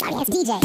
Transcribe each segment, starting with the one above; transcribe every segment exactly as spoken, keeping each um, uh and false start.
Marius D J.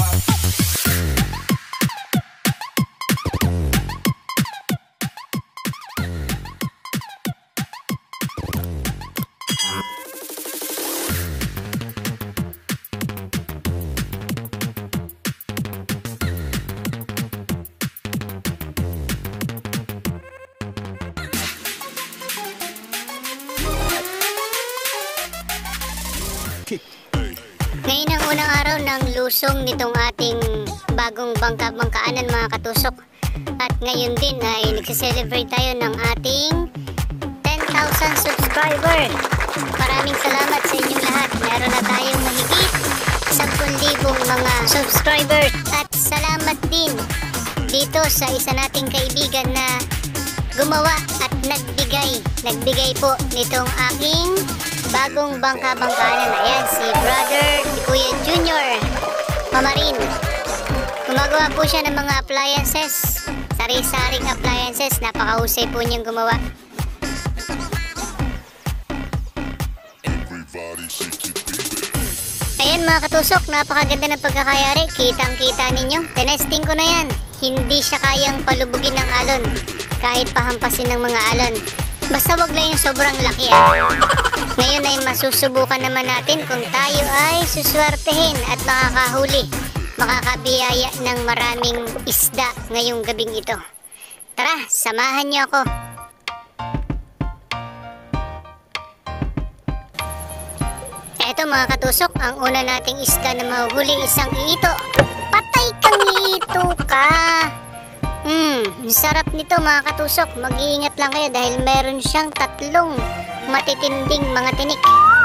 Ngayon ang unang araw ng lusong nitong ating bagong bangka-bangkaanan mga katusok. At ngayon din ay nagsiselebrate tayo ng ating ten thousand subscriber. Maraming salamat sa inyong lahat. Meron na tayong mahigit ten libong mga subscribers. At salamat din dito sa isa nating kaibigan na gumawa at nagbigay. Nagbigay po nitong aking bagong bangka-bangkaanan. Ayan, si Brother Kuya Junior Mamarin. Gumagawa po siya ng mga appliances, sari-saring appliances. Napakahusay po niyang gumawa. Ayan mga katusok, napakaganda ng pagkakayari. Kitang-kita ninyo. Tinesting ko na yan. Hindi siya kayang palubugin ng alon, kahit pahampasin ng mga alon. Basta wag lang yung sobrang laki ah. Ngayon ay masusubukan naman natin kung tayo ay suswertehin at makakahuli, makakabiyaya ng maraming isda ngayong gabing ito. Tara, samahan niyo ako. Eto mga katusok, ang una nating isda na mahuhuli, isang ito. Patay kang ito ka! Hmm, sarap nito mga katusok. Mag-iingat lang kayo dahil meron siyang tatlong matitinding mga tinik.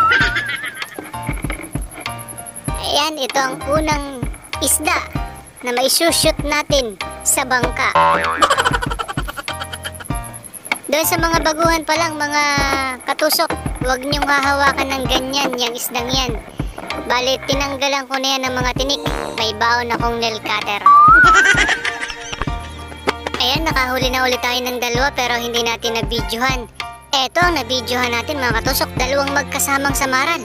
Ayan, ito ang unang isda na maisushoot natin sa bangka. Doon sa mga baguhan pa lang mga katusok, huwag niyong hahawakan ng ganyan yung isdang yan. Bale, tinanggalan ko na yan ng mga tinik. May baon akong nail cutter. Ayan, nakahuli na ulit tayo ng dalawa pero hindi natin nabidyohan. Eto ang nabidyohan natin mga katusok, dalawang magkasamang samaran.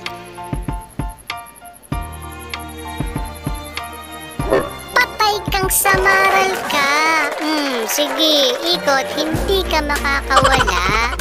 Patay kang samaral ka. Hmm, sige, ikot, hindi ka makakawala.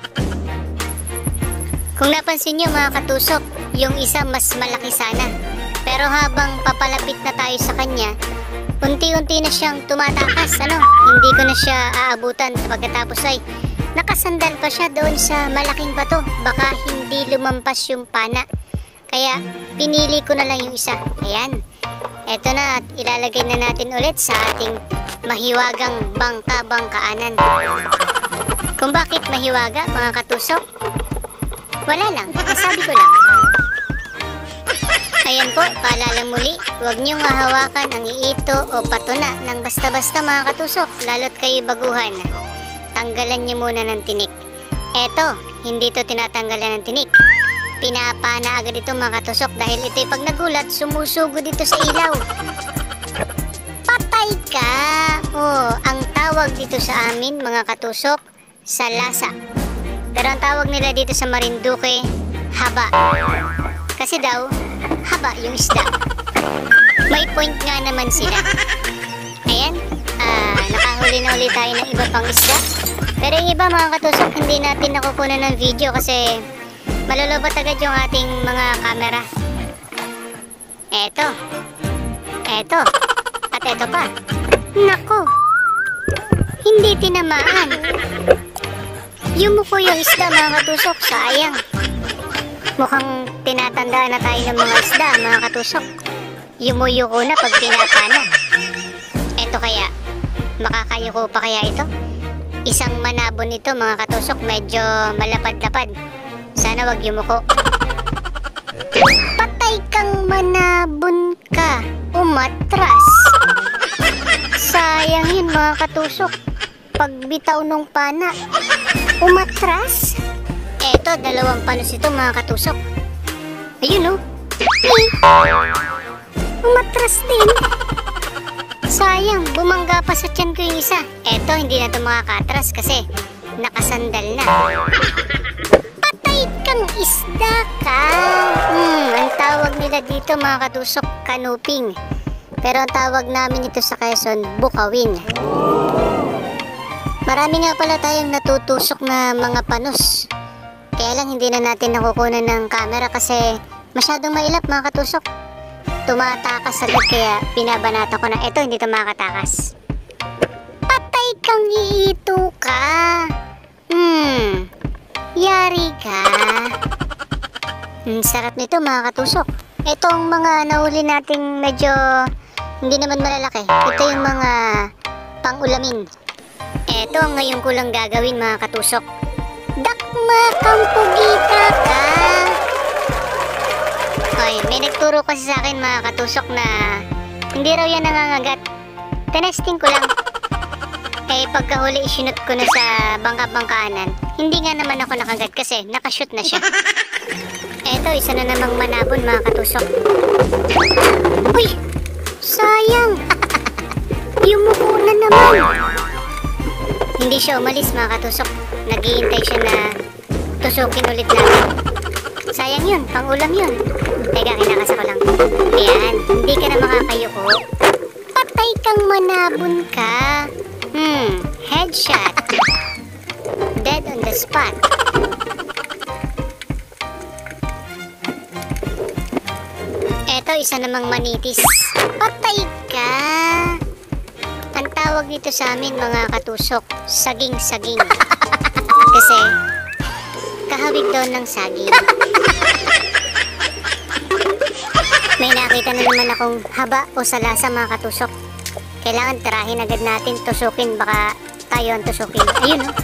Kung napansin nyo mga katusok, yung isa mas malaki sana. Pero habang papalapit na tayo sa kanya, unti-unti na siyang tumatakas, ano? Hindi ko na siya aabutan. Pagkatapos ay nakasandal pa siya doon sa malaking bato. Baka hindi lumampas yung pana. Kaya pinili ko na lang yung isa. Ayan. Eto na at ilalagay na natin ulit sa ating mahiwagang bangka-bangkaanan. Kung bakit mahiwaga mga katusok? Wala lang. Nasabi ko lang. Ayan po, paalala muli, huwag niyong hahawakan ang iito o patuna ng basta-basta mga katusok, lalo't kayo baguhan. Tanggalan niyo muna ng tinik. Eto, hindi ito tinatanggalan ng tinik. Pinapana agad ito mga katusok dahil ito'y pag nagulat, sumusugo dito sa ilaw. Patay ka! Oh, ang tawag dito sa amin mga katusok, salasa. Pero ang tawag nila dito sa Marinduque, haba. Kasi daw, haba yung isda. May point nga naman sila. Ayan, uh, nakahuli na ulit tayo ng iba pang isda. Pero yung iba mga katusok, hindi natin nakukunan ng video kasi malulobot agad yung ating mga camera. Eto. Eto. At eto pa. Nako. Hindi tinamaan. Yumuko yung isda mga katusok, sayang. Mukhang tinatandaan na tayo ng mga isda, mga katusok. Yumuyuko na pag pinapana. Eto kaya, makakayuko pa kaya ito? Isang manabon ito mga katusok, medyo malapad-lapad. Sana wag yumuko. Patay kang manabon ka, umatras. Sayang yun mga katusok. Pagbitaw nung pana, umatras. Eto, dalawang panos ito mga katusok. Ayun o. Eh, umatras din. Sayang, bumangga pa sa tiyan ko yung isa. Eto, hindi na ito makakatras kasi nakasandal na. Patay ka! kang isda ka. Hmm, ang tawag nila dito mga katusok, kanuping. Pero ang tawag namin ito sa Quezon, bukawin. Marami nga pala tayong natutusok na mga panos. Kaya lang hindi na natin nakukunan ng camera kasi masyadong mailap mga katusok. Tumatakas agad kaya binabanata ko na ito, hindi ito makatakas. Patay kang iito ka. Hmm, yari ka. Hmm, sarap nito mga katusok. Itong mga nahuli nating medyo hindi naman malalaki. Ito yung mga pang-ulamin. Ito ang ngayon ko lang gagawin mga katusok. Dakma kang pugita ka. Oy, may nagturo kasi sa akin mga katusok na hindi raw yan nangangagat. Tinesting ko lang. Eh pagkahuli isinot ko na sa bangka-bangkaanan. Hindi nga naman ako nakagat kasi nakashoot na siya. Eto, isa na namang manabon mga katusok. Uy! Sayang! Yumuko na naman! Hindi siya umalis mga katusok. Naghihintay siya na tusukin ulit natin. Sayang yun, pang-ulam yun. Teka, kinakas ako lang. Ayan, hindi ka na makakayuko. Patay kang manabon ka. Hmm, headshot. Dead on the spot. Eto, isa namang manitis. Patay ka. Ang tawag nito sa amin mga katusok, saging-saging. Kasi kahawig daw ng saging. May nakita na naman akong haba o salasa mga katusok. Kailangan tirahin agad natin, tusukin, baka tayo ang tusukin. Ayun o.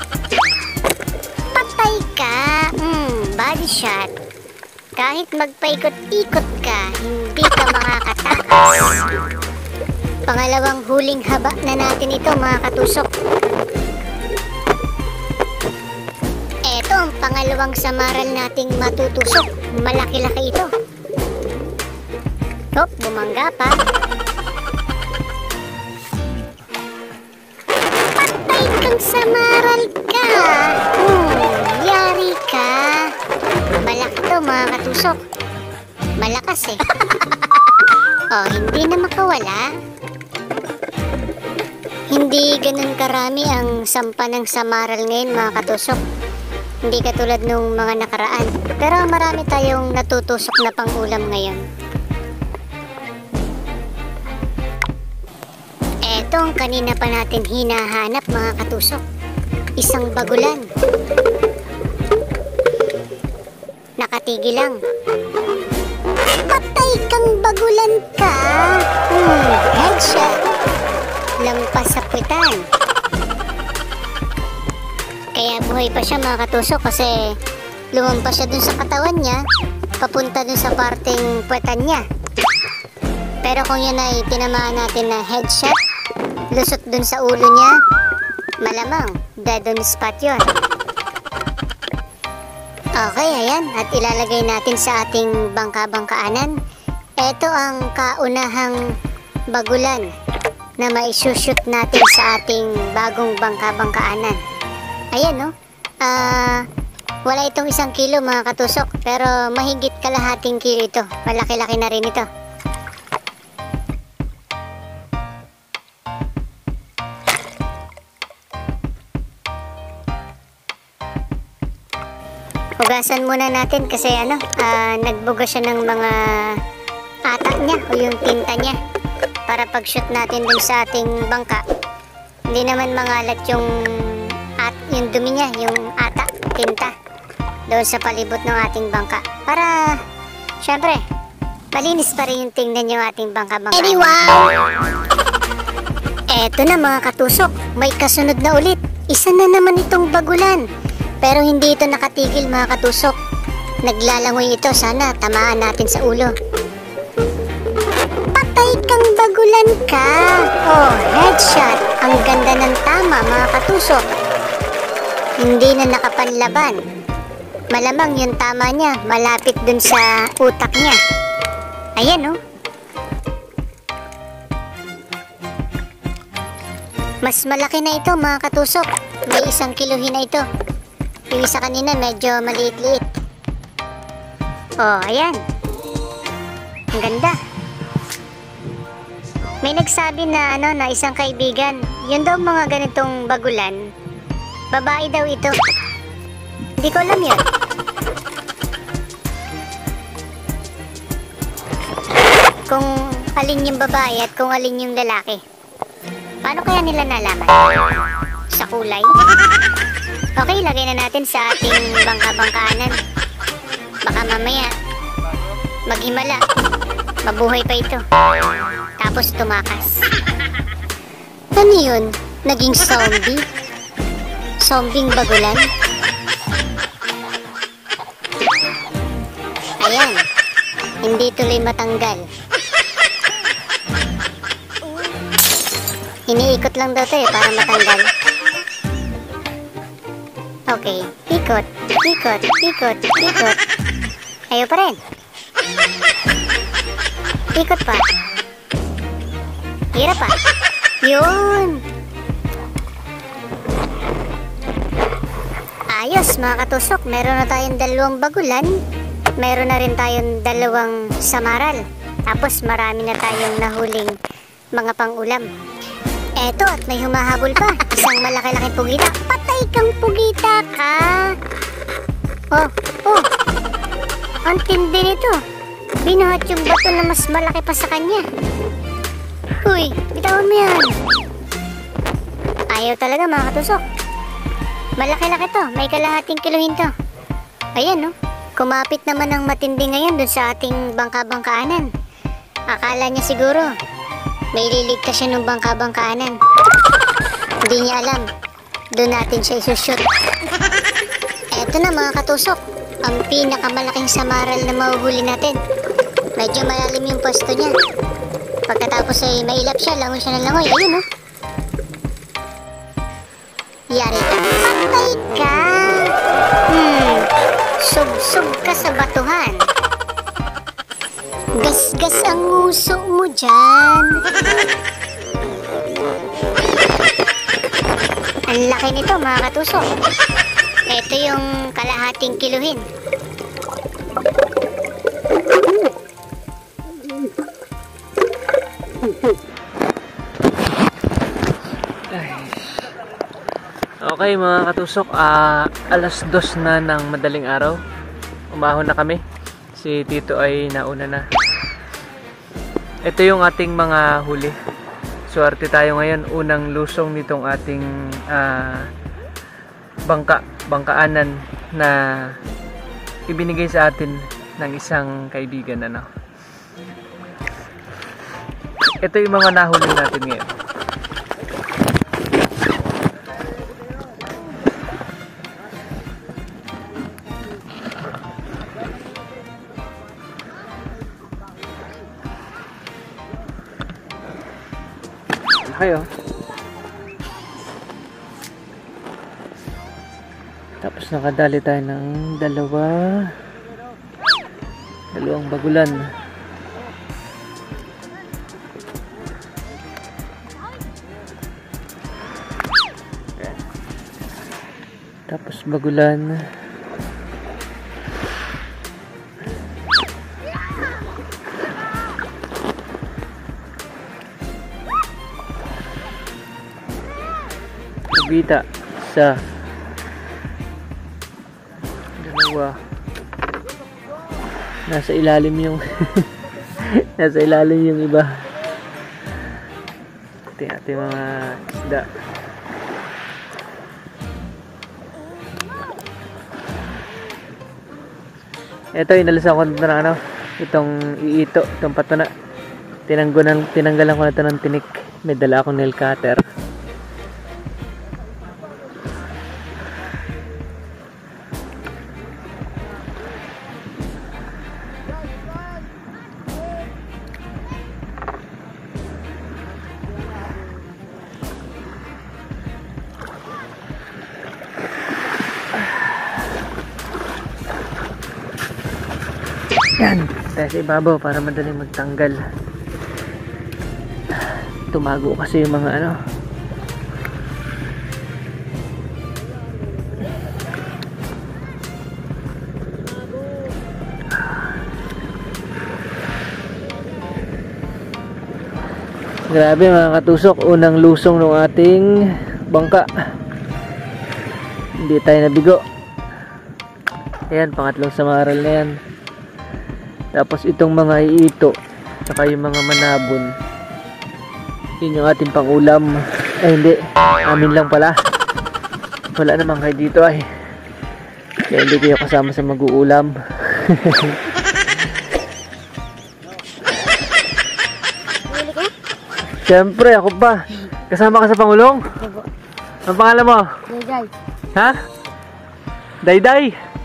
Patay ka. Hmm, body shot. Kahit magpaikot-ikot ka, hindi ka makakatakas. Pangalawang huling haba na natin ito mga katusok. Eto ang pangalawang samaral nating matutusok. Malaki-laki ito. Hop, bumangga pa. Patay kang samaral ka. Hmm, yari ka. Malaki to mga katusok. Malakas eh. Oh, hindi na makawala. Hindi ganun karami ang sampa ng samaral ngayon mga katusok. Hindi katulad nung mga nakaraan. Pero marami tayong natutusok na pang-ulam ngayon. Eto ang kanina pa natin hinahanap mga katusok. Isang bagulan. Nakatigil lang. Patay kang bagulan ka. Hmm, headshot. Lampas sa puwitan. Kaya buhay pa siya mga katusok kasi lumampas siya dun sa katawan niya papunta dun sa parteng puwetan niya. Pero kung yun ay tinamaan natin na headshot, lusot dun sa ulo niya, malamang dead on spot yun. Okay, ayan, at ilalagay natin sa ating bangka-bangkaanan. Ito ang kaunahang bagulan na maisushoot natin sa ating bagong bangka-bangkaanan. Ayan no, uh, wala itong isang kilo mga katusok, pero mahigit kalahating kilo ito. Malaki-laki na rin ito. Hugasan muna natin kasi ano, uh, nagbuga siya ng mga ata niya o yung tinta niya para pag-shoot natin dun sa ating bangka. Hindi naman mangalat yung at yung dumi niya, yung ata, tinta doon sa palibot ng ating bangka. Para syempre, malinis pa rin yung tingnan yung ating bangka-bangka. Anyway! Eto na mga katusok, may kasunod na ulit. Isa na naman itong bagulan. Pero hindi ito nakatigil mga katusok. Naglalangoy ito, sana tamaan natin sa ulo. Patay kang bagulan ka. Oh, headshot. Ang ganda ng tama mga katusok. Hindi na nakapanlaban. Malamang yung tama niya malapit dun sa utak niya. Ayan oh. Mas malaki na ito mga katusok. May isang kiluhin na ito. Yung isa kanina medyo maliit-liit. Oh, ayan. Ang ganda. May nagsabi na ano na isang kaibigan, yun daw mga ganitong bagulan, babae daw ito. Hindi ko alam yun. Kung alin yung babae at kung alin yung lalaki. Paano kaya nila nalaman? Sa kulay? Okay, lagay na natin sa ating bangka-bangkaanan. Baka mamaya maghimala. Mabuhay pa ito. Tapos tumakas. Ano yun? Naging zombie? Zombing bagulan? Ayan. Hindi tuloy matanggal. Iniikot lang daw ito eh, para matanggal. Okay. Ikot. Ikot. Ikot. Ikot. Ayaw pa rin. Ikot pa. Hirap pa. Yun. Ayos mga katusok. Meron na tayong dalawang bagulan. Meron na rin tayong dalawang samaral. Tapos marami na tayong nahuling mga pang-ulam. Eto, at may humahabol pa. Isang malaki-laking pugita. Patay kang pugita ka. Oh, oh. Ang tindi nito. Binuhat yung bato na mas malaki pa sa kanya. Uy, bitawan mo yan. Ayaw talaga mga katusok. Malaki-laki to. May kalahating kiluhin to. Ayan, no. Kumapit naman ng matindi ngayon dun sa ating bangka-bangkaanan. Akala niya siguro may liligtas siya ng bangka-bangkaanan. Hindi niya alam. Doon natin siya isushoot. Eto na mga katusok. Ang pinakamalaking samaral na mahuhuli natin. Medyo malalim yung pwesto niya. Pagkatapos ay mailap siya, langoy siya ng langoy. Ayun, oh. Yari ka. Patay ka. Hmm. Sug-sug ka sa batuhan. Gas-gas ang nguso mo dyan. Ang laki nito mga katusok. Ito yung kalahating kiluhin. Okay mga katusok, uh, alas dos na ng madaling araw. Umahon na kami. Si Tito ay nauna na. Ito yung ating mga huli. Swerte tayo ngayon. Unang lusong nitong ating uh, bangka, bangkaanan na ibinigay sa atin ng isang kaibigan. Ano? Ito yung mga nahuli natin ngayon. Kayo. Tapos nakadali tayo ng dalawa dalawang bagulan. Tapos bagulan. Bita sa dalawa. Nasa ilalim yung nasa ilalim yung iba. Ito ating mga isda. Ito inalisan ko na ng ano, itong iito, itong patuna. Tinanggalan tinanggalan ko na ito ng tinik. May dala akong nail cutter. Yan, tayo sa ibabaw para madaling magtanggal. Tumago kasi yung mga ano. Grabe mga katusok, unang lusong ng ating bangka. Hindi tayo nabigo. Ayan, pangatlong samaral na yan. Tapos itong mga iito, saka yung mga manabon, yun yung ating pangulam. Ay hindi, amin lang pala. Wala naman kayo dito ay. Kaya hindi kayo kasama sa mag-uulam. Siyempre, ako pa. Kasama ka sa Pangulong? Ang pangalan mo? Dayday. Ha? Dayday?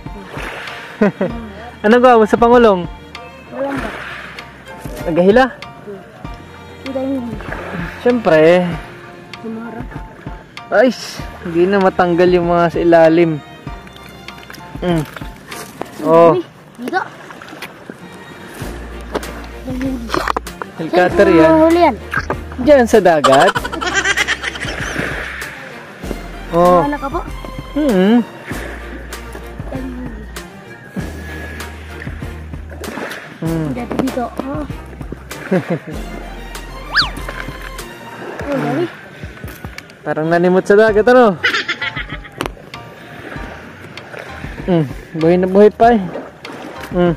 Anong gawa mo sa Pangulong? Walang ba? Nagahila? Hindi mo. Siyempre. Kumara. Ay, hindi na matanggal yung mga sa ilalim. Mm. Oh. Dito. Helicopter yan. Huli yan. Diyan sa dagat. Oh. Ano ka po? Hmm. Hmm. Dito dito. Oh. Oh, dami. Parang nanimot sa dagat, ano? Hmm. Buhay na buhay pa eh. Hmm.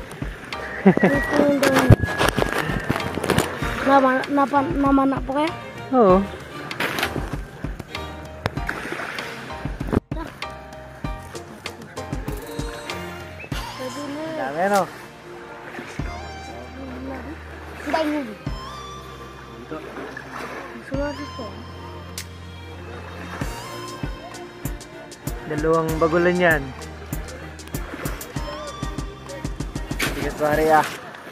Nama, napa, namana po kaya? Oo. Dami ano? Hindi mo. Dito. Sunod ito. Dalawang bagulan yan. Bigat pare ah.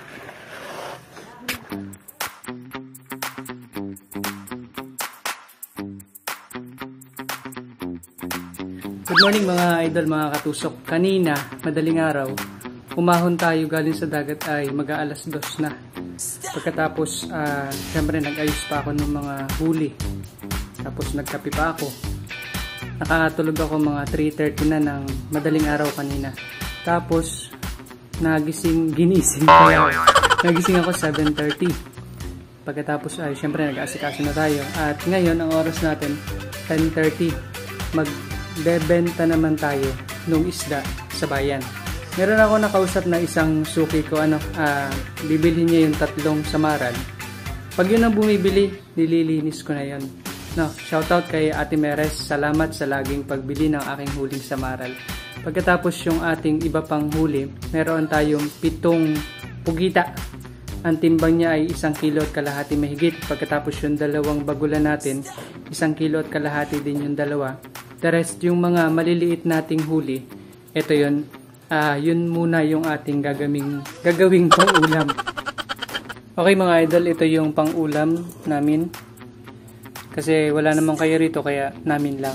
Good morning mga idol, mga katusok. Kanina, madaling araw, umahon tayo galing sa dagat ay mag-aalas dos na. Pagkatapos, uh, siyempre nag-ayos pa ako ng mga huli. Tapos nagkape pa ako. Nakatulog ako mga three thirty na ng madaling araw kanina. Tapos, nagising, ginising kaya. Nagising ako seven thirty. Pagkatapos ay siyempre nag-aasikaso na tayo. At ngayon, ang oras natin, ten thirty. Magbebenta naman tayo ng isda sa bayan. Meron ako nakausap na isang suki ko, ano, uh, bibili niya yung tatlong samaran. Pag yun ang bumibili, nililinis ko na yun. No, shoutout kay Ate Meres, salamat sa laging pagbili ng aking huling samaral. Pagkatapos yung ating iba pang huli, meron tayong pitong pugita. Ang timbang niya ay isang kilo at kalahati mahigit. Pagkatapos yung dalawang bagulan natin, isang kilo at kalahati din yung dalawa. The rest, yung mga maliliit nating huli, ito yun, uh, yun muna yung ating gagaming, gagawing pang-ulam. Okay mga idol, ito yung pang-ulam namin. Kasi wala namang kayo rito, kaya namin lang.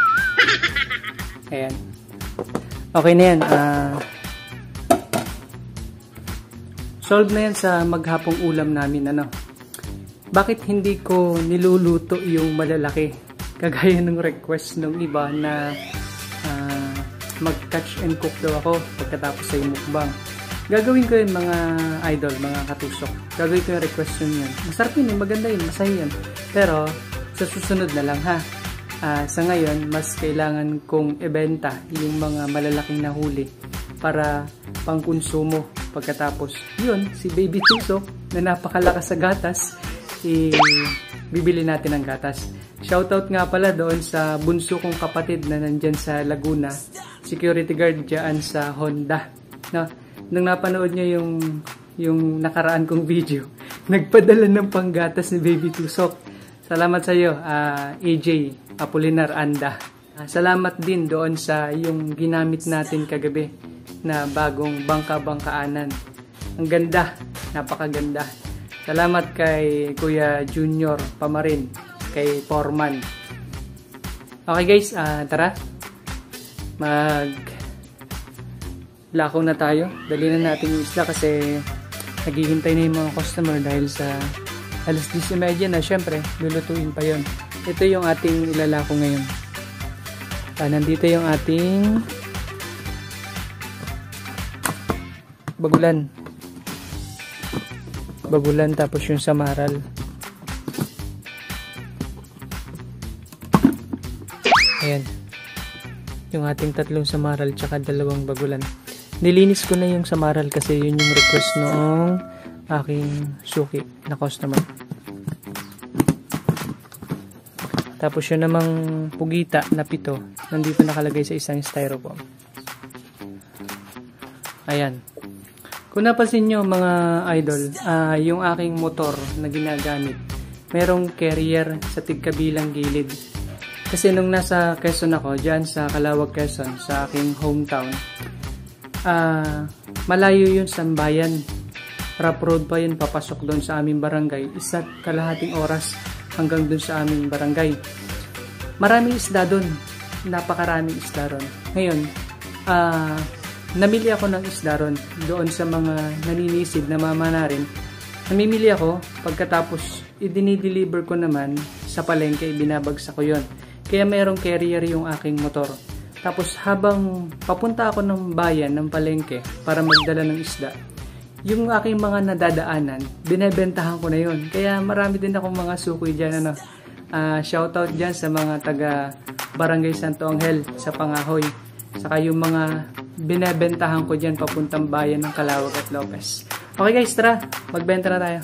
Ayan. Okay na yan. Uh, solve na yan sa maghapong ulam namin. Ano? Bakit hindi ko niluluto yung malalaki? Kagaya ng request ng iba na uh, mag-catch and cook daw ako pagkatapos sa mukbang. Gagawin ko yun mga idol, mga katusok. Gagawin ko yung request yun yun. Masarap yun, maganda yun, masaya yun. Pero sa susunod na lang ha. Uh, sa ngayon, mas kailangan kong ibenta yung mga malalaking nahuli para pangkonsumo. Pagkatapos, yun, si Baby Tusok na napakalakas sa gatas, eh, bibili natin ng gatas. Shoutout nga pala doon sa bunso kong kapatid na nandyan sa Laguna, security guard dyan sa Honda. No? Nung napanood niya yung, yung nakaraan kong video, nagpadala ng panggatas ni Baby Tusok. Salamat sa iyo, uh, A J Apolinar Anda. Uh, salamat din doon sa yung ginamit natin kagabi na bagong bangka-bangkaanan. Ang ganda, napakaganda. Salamat kay Kuya Junior Pamarin, kay Foreman. Okay guys, uh, tara. Mag lakaw na tayo. Dali na natin yung isla kasi naghihintay na yung mga customer dahil sa alas diyes na media na, syempre lulutuin pa yon. Ito yung ating ilalako ngayon. Ah, nandito yung ating bagulan. Bagulan tapos yung samaral. Ayan. Yung ating tatlong samaral tsaka dalawang bagulan. Nilinis ko na yung samaral kasi yun yung request noong aking suki na customer. Tapos yun namang pugita na pito, nandito nakalagay sa isang styrofoam. Ayan. Kung napansin nyo mga idol, uh, yung aking motor na ginagamit, merong carrier sa tigkabilang gilid. Kasi nung nasa Quezon ako, dyan sa Calawag, Quezon, sa aking hometown, uh, malayo yun sa bayan. Rough road pa yun, papasok doon sa aming barangay. Isa't kalahating oras hanggang doon sa aming barangay. Maraming isda doon. Napakaraming isda ron. Ngayon, ah... Uh, namili ako ng isda ron doon sa mga naninisid na mamana rin. Namimili ako, pagkatapos i-deliver ko naman sa palengke, binabagsak ko yon. Kaya mayroong carrier yung aking motor. Tapos habang papunta ako ng bayan, ng palengke, para magdala ng isda, yung aking mga nadadaanan, binebentahan ko na yon. Kaya marami din akong mga sukoy dyan. Ano? Uh, shoutout dyan sa mga taga Barangay Santo Angel sa Pangahoy. Saka yung mga binebentahan ko dyan papuntang bayan ng Calawag at Lopez. Okay guys, tara, magbenta na tayo.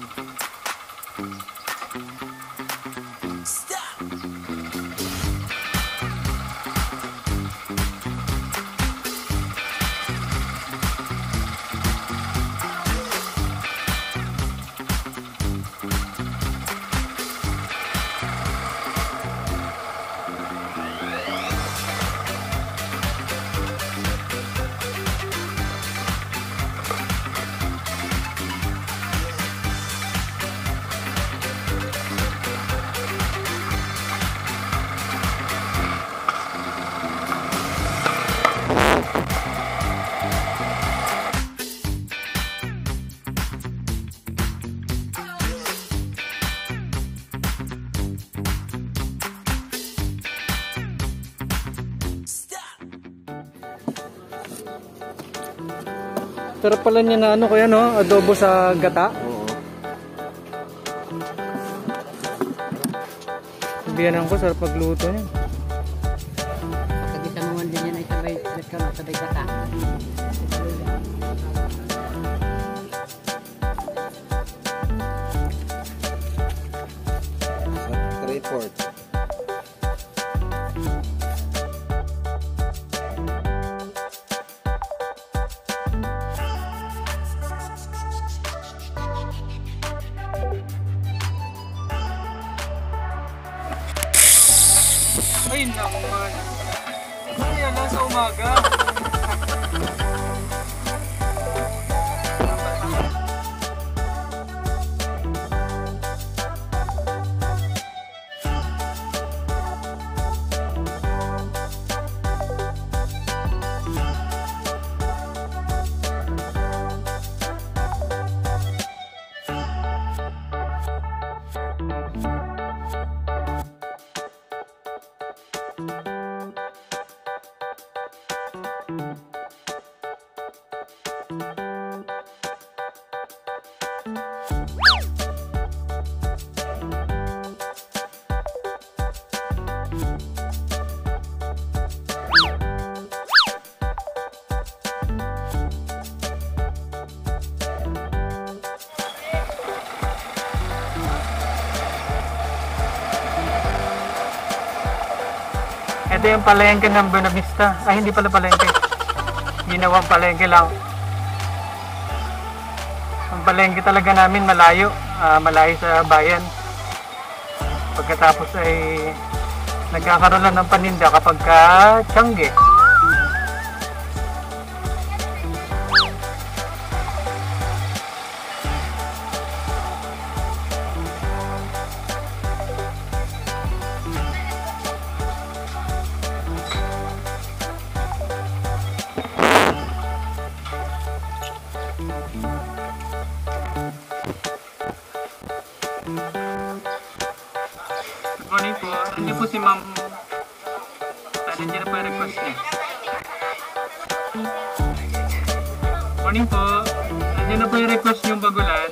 Sarap pala niya na ano kaya no, adobo sa gata. Oo. Sabihan ko, sarap pagluto niya. Pagkita mo din yan ay sabay, sabay gata. Three-fourth. Ay naman. Ano yan lang sa umaga? Ito yung palengke ng Buena Vista. Ay, hindi pala palengke. Ginawang palengke lang. Ang palengke talaga namin malayo. Uh, malayo sa bayan. Pagkatapos ay nagkakaroon lang ng paninda kapag ka tiyangge. Morning po. Hindi po si ma'am. Hindi na po yung request niya. Morning po. Hindi na po yung request yung bagulan.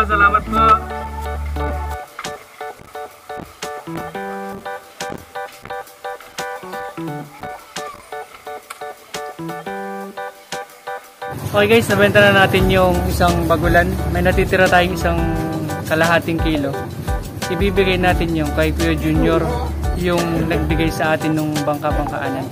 salamat po. Okay guys, nabenta na natin yung isang bagulan. May natitira tayong isang kalahating kilo. Ibibigay natin yung kay Kuya Junior, yung nagbigay sa atin nung bangka-bangkaanan.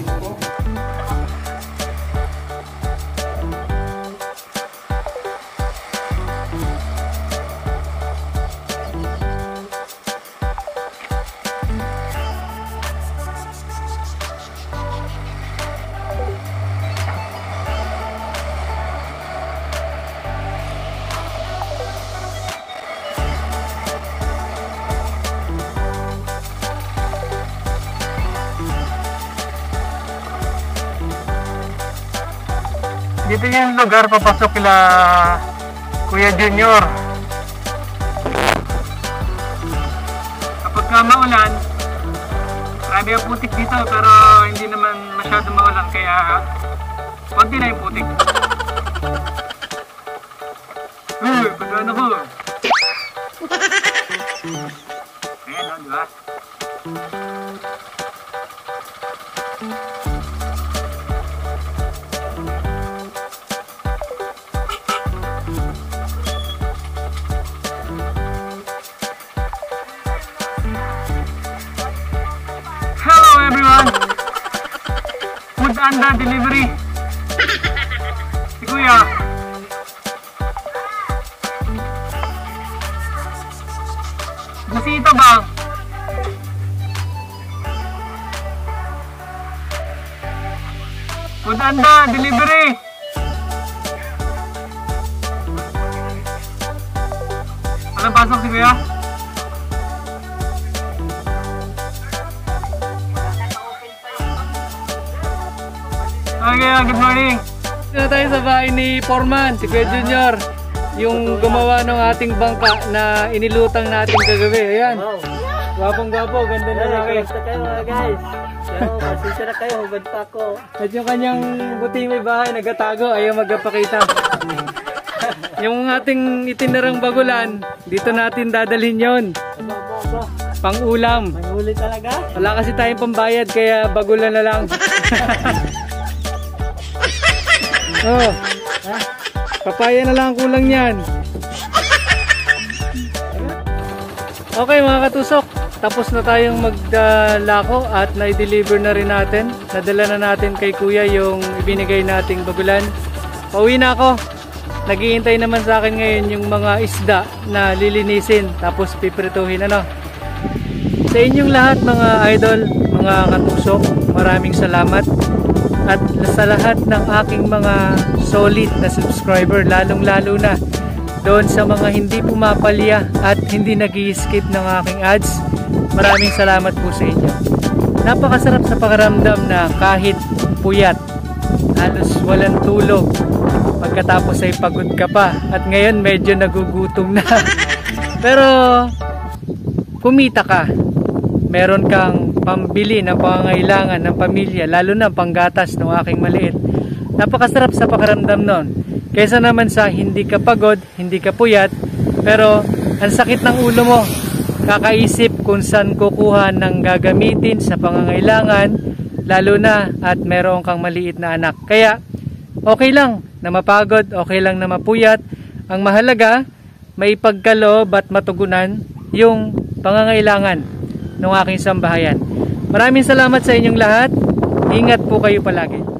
Dito yung lugar papasok kila Kuya Junior. Kapag ka maulan, marami ang putik dito pero hindi naman masyado maulan kaya konti na yung putik. Uy, pagkaan ako. Ayan o, diba? Food Anda Delivery. Si Kuya. Busita ba? Food Anda Delivery. Walang pasok si Kuya? Okay, good morning. Dito tayo sa bahay ni Foreman, si Kuya Junior. Yung gumawa ng ating bangka na inilutang natin kagabi. Ayan. Gwapong-gwapo, ganda na lalaki. Basta kayo mga guys. Yo, pasensya na kayo, hubad pa ako. At yung kanyang buting may bahay, nagatago, ayaw magpakita. Yung ating itinarang bagulan, dito natin dadalhin yon. Pang-ulam. May huli talaga? Wala kasi tayong pambayad, kaya bagulan na lang. Oh, papaya na lang kulang yan. Okay mga katusok, tapos na tayong magdalako at na-deliver na rin natin. Nadala na natin kay Kuya yung ibinigay nating bagulan. Pauwi na ako. Naghihintay naman sa akin ngayon yung mga isda na lilinisin tapos piprituhin ano. Sa inyong lahat mga idol, mga katusok, maraming salamat. At sa lahat ng aking mga solid na subscriber, lalong lalo na doon sa mga hindi pumapalya at hindi nag-i-skip ng aking ads, maraming salamat po sa inyo. Napakasarap sa pakiramdam na kahit puyat, halos walang tulog, pagkatapos ay pagod ka pa at ngayon medyo nagugutom na. Pero kumita ka, meron kang pambili ng pangangailangan ng pamilya, lalo na panggatas ng aking maliit. Napakasarap sa pakiramdam nun. Kaysa naman sa hindi ka pagod, hindi ka puyat, pero ang sakit ng ulo mo, kakaisip kung saan kukuha ng gagamitin sa pangangailangan, lalo na at meron kang maliit na anak. Kaya okay lang na mapagod, okay lang na mapuyat. Ang mahalaga, may pagkaloob at matugunan yung pangangailangan ng aking sambahayan. Maraming salamat sa inyong lahat. Ingat po kayo palagi.